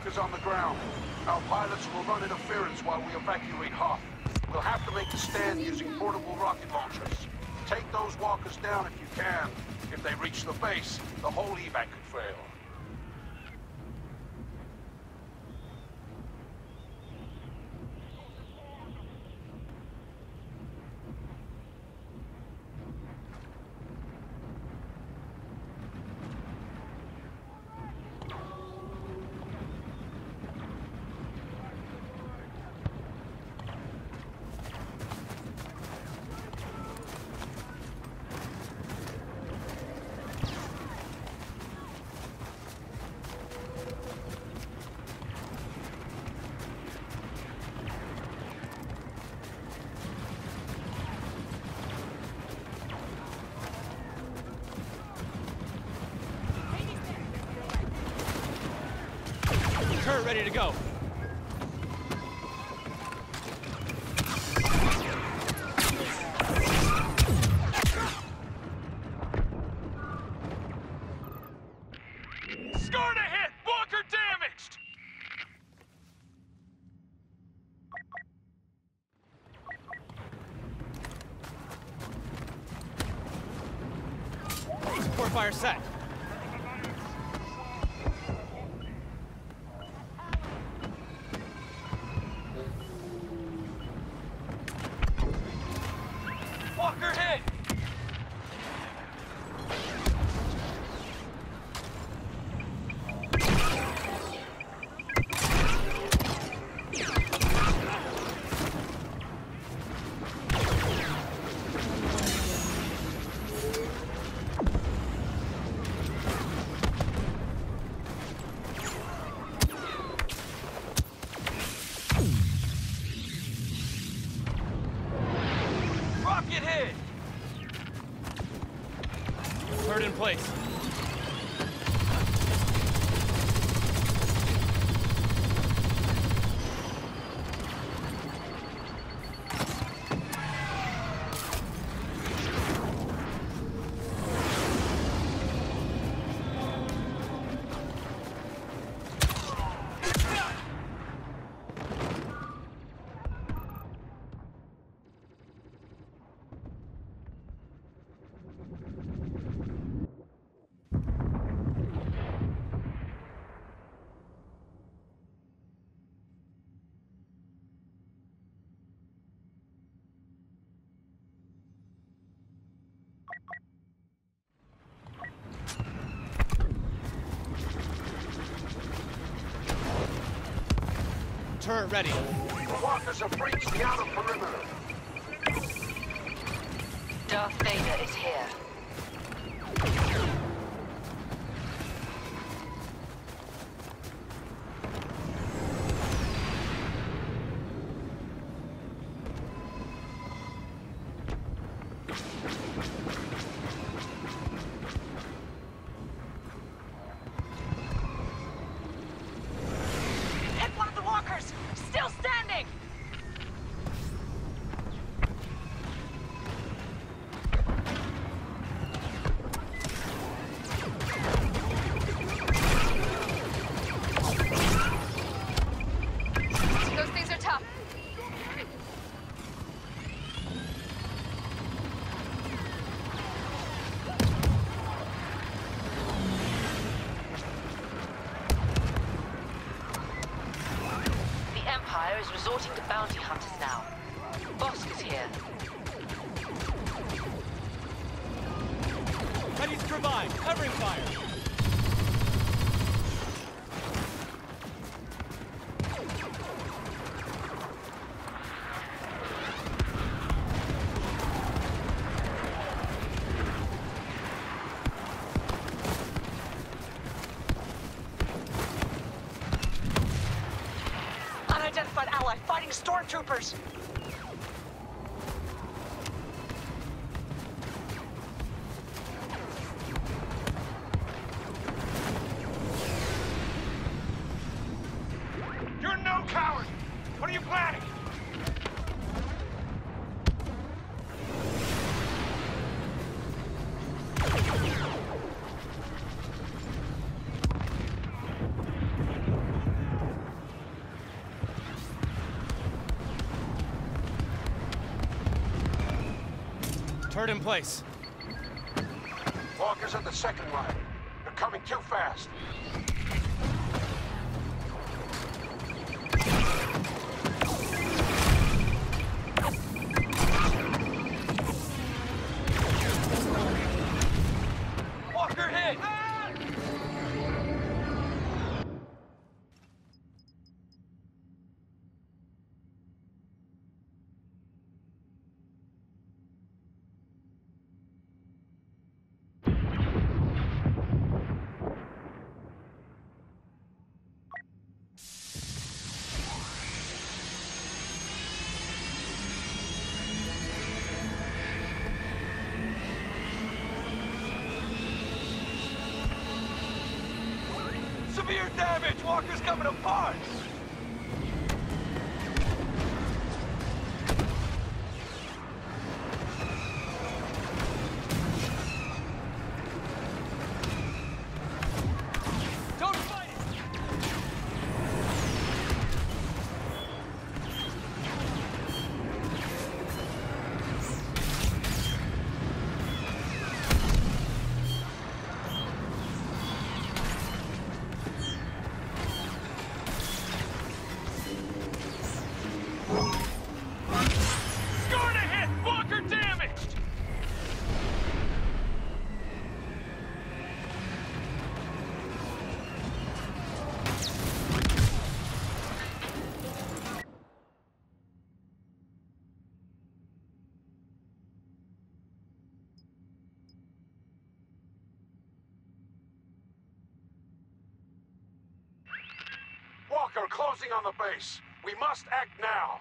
walkers on the ground. Our pilots will run interference while we evacuate Hoth. We'll have to make the stand using portable rocket launchers. Take those walkers down if you can. If they reach the base, the whole evac could fail. Turret ready to go. Scored a hit! Walker damaged! Support fire set. Walker hit! Rocket hit! Turret in place. Turret ready. The walkers have breached the outer perimeter. Darth Vader is here. Hit one of the walkers! Still standing! Those things are tough. The Empire is resorting to bounty hunters now. Bosk is here. Ready to provide. Covering fire. Unidentified ally fighting stormtroopers! You're no coward! What are you planning? Turret in place. Walkers at the second line. They're coming too fast. Walker hit! Severe damage! Walker's coming apart! Don't fight it! Scored a hit! Walker damaged! Walker closing on the base. We must act now.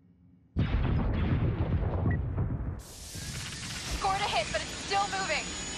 Scored a hit, but it's still moving.